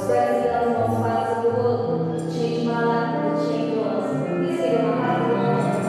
president, most parts of the world to change my life and to change yours. Please give him a hearty warm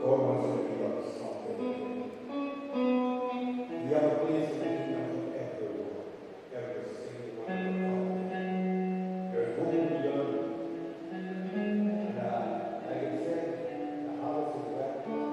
Lord wants to give us something. You have a place in the kingdom for everyone, every single one of them. There's room beyond. And like I said, the house is wet,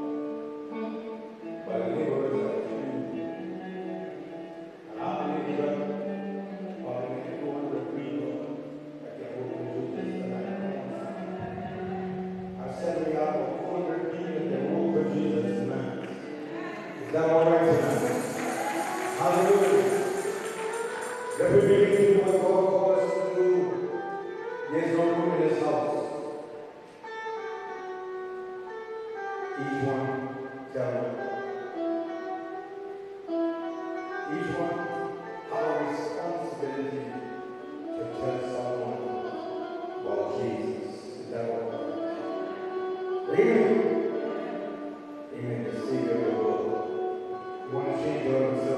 but the neighborhoods are few. And I believe that or the people under the people that can work with this tonight. I said we have 400 people that can work for Jesus tonight. Is that all right tonight? Hallelujah. Let me begin to do what God called us to do. There's no room in this house. Each one, tell me. Each one have a responsibility to tell someone about Jesus. Is that what? Amen. Amen. The Savior of the world. You want to change your own self?